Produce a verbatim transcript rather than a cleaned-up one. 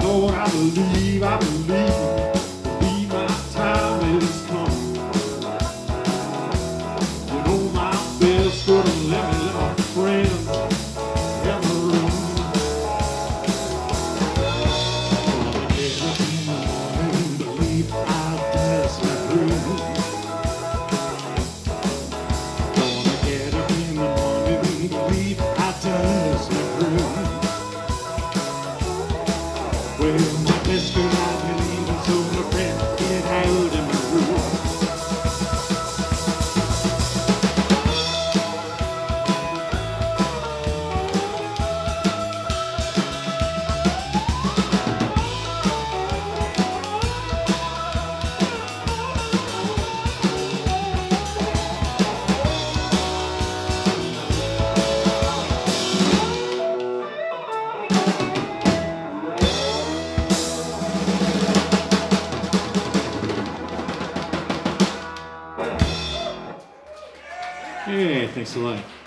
Lord, I believe, I believe, believe my time is come. You know my best couldn't let me let my friends have a room. Gonna get up in the morning, believe I'll pass my through. Gonna get up in the morning, believe I'll pass my through. Well, my best friend I've been leaving, so my friend get out in my room. Hey, thanks a lot.